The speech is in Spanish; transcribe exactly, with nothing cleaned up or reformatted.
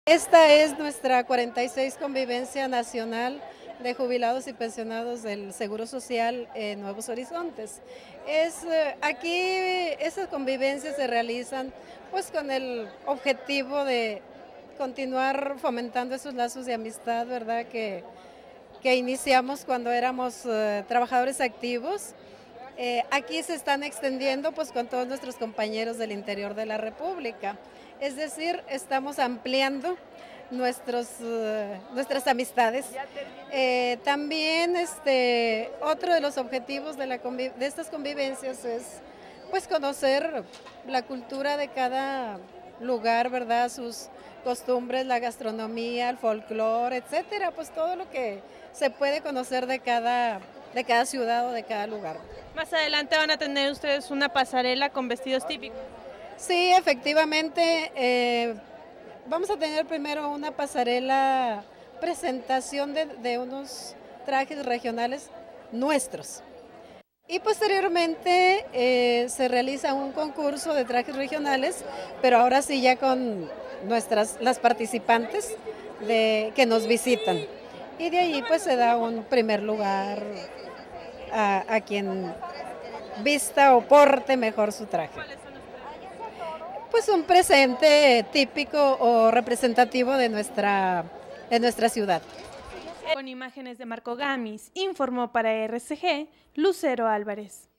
Esta es nuestra cuarenta y seis convivencia nacional de jubilados y pensionados del Seguro Social en Nuevos Horizontes. Es, eh, aquí esas convivencias se realizan pues con el objetivo de continuar fomentando esos lazos de amistad, ¿verdad? Que, que iniciamos cuando éramos eh, trabajadores activos. Eh, aquí se están extendiendo pues con todos nuestros compañeros del interior de la República. Es decir, estamos ampliando nuestros, uh, nuestras amistades. Eh, también este, otro de los objetivos de, la de estas convivencias es pues conocer la cultura de cada lugar, ¿verdad? Sus costumbres, la gastronomía, el folclore, etcétera, pues todo lo que se puede conocer de cada, de cada ciudad o de cada lugar. Más adelante van a tener ustedes una pasarela con vestidos típicos. Sí, efectivamente, eh, vamos a tener primero una pasarela, presentación de, de unos trajes regionales nuestros. Y posteriormente eh, se realiza un concurso de trajes regionales, pero ahora sí ya con nuestras, las participantes de, que nos visitan. Y de ahí pues se da un primer lugar a, a quien vista o porte mejor su traje. Pues un presente típico o representativo de nuestra, de nuestra ciudad. Con imágenes de Marco Gamis, informó para R C G Lucero Álvarez.